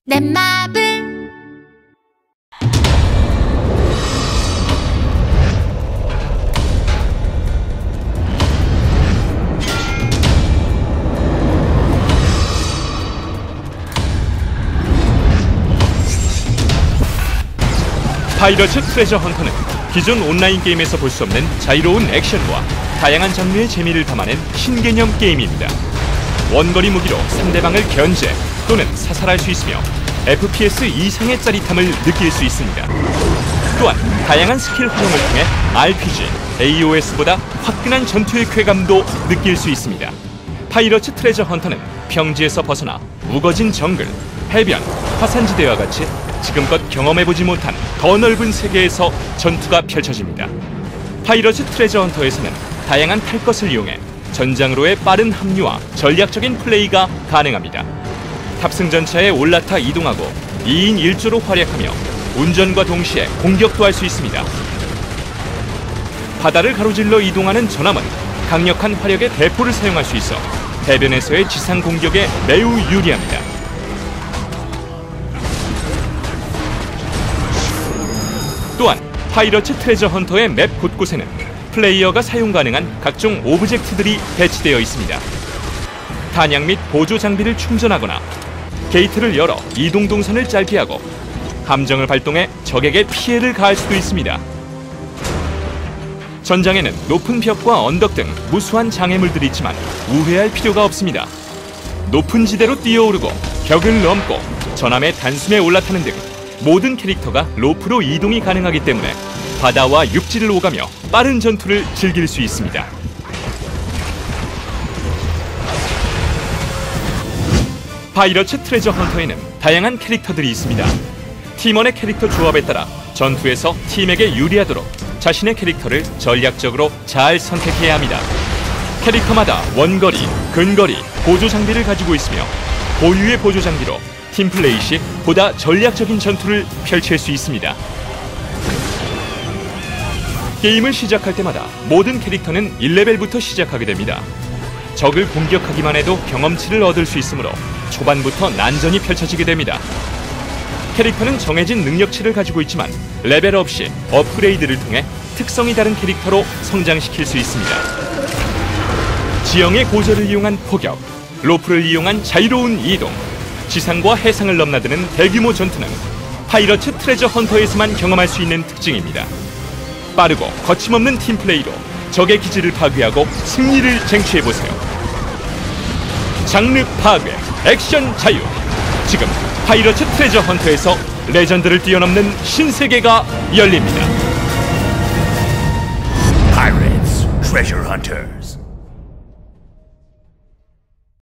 넷마블 파이러츠 트레저 헌터는 기존 온라인 게임에서 볼 수 없는 자유로운 액션과 다양한 장르의 재미를 담아낸 신개념 게임입니다. 원거리 무기로 상대방을 견제 또는 사살할 수 있으며 FPS 이상의 짜릿함을 느낄 수 있습니다. 또한 다양한 스킬 활용을 통해 RPG, AOS보다 화끈한 전투의 쾌감도 느낄 수 있습니다. 파이러츠 트레저 헌터는 평지에서 벗어나 우거진 정글, 해변, 화산지대와 같이 지금껏 경험해보지 못한 더 넓은 세계에서 전투가 펼쳐집니다. 파이러츠 트레저 헌터에서는 다양한 탈 것을 이용해 전장으로의 빠른 합류와 전략적인 플레이가 가능합니다. 탑승 전차에 올라타 이동하고 2인 1조로 활약하며 운전과 동시에 공격도 할 수 있습니다. 바다를 가로질러 이동하는 전함은 강력한 화력의 대포를 사용할 수 있어 해변에서의 지상 공격에 매우 유리합니다. 또한 파이러츠 트레저 헌터의 맵 곳곳에는 플레이어가 사용 가능한 각종 오브젝트들이 배치되어 있습니다. 탄약 및 보조 장비를 충전하거나 게이트를 열어 이동 동선을 짧게 하고 함정을 발동해 적에게 피해를 가할 수도 있습니다. 전장에는 높은 벽과 언덕 등 무수한 장애물들이 있지만 우회할 필요가 없습니다. 높은 지대로 뛰어오르고 벽을 넘고 전함의 단숨에 올라타는 등 모든 캐릭터가 로프로 이동이 가능하기 때문에 바다와 육지를 오가며 빠른 전투를 즐길 수 있습니다. 파이러츠 트레저 헌터에는 다양한 캐릭터들이 있습니다. 팀원의 캐릭터 조합에 따라 전투에서 팀에게 유리하도록 자신의 캐릭터를 전략적으로 잘 선택해야 합니다. 캐릭터마다 원거리, 근거리, 보조 장비를 가지고 있으며 고유의 보조 장비로 팀플레이 시 보다 전략적인 전투를 펼칠 수 있습니다. 게임을 시작할 때마다 모든 캐릭터는 1레벨부터 시작하게 됩니다. 적을 공격하기만 해도 경험치를 얻을 수 있으므로 초반부터 난전이 펼쳐지게 됩니다. 캐릭터는 정해진 능력치를 가지고 있지만 레벨업 시 업그레이드를 통해 특성이 다른 캐릭터로 성장시킬 수 있습니다. 지형의 고저를 이용한 포격, 로프를 이용한 자유로운 이동, 지상과 해상을 넘나드는 대규모 전투는 파이러츠 트레저 헌터에서만 경험할 수 있는 특징입니다. 빠르고 거침없는 팀플레이로 적의 기지를 파괴하고 승리를 쟁취해보세요. 장르 파괴, 액션 자유. 지금 파이러츠 트레저 헌터에서 레전드를 뛰어넘는 신세계가 열립니다. Pirates, Treasure Hunters.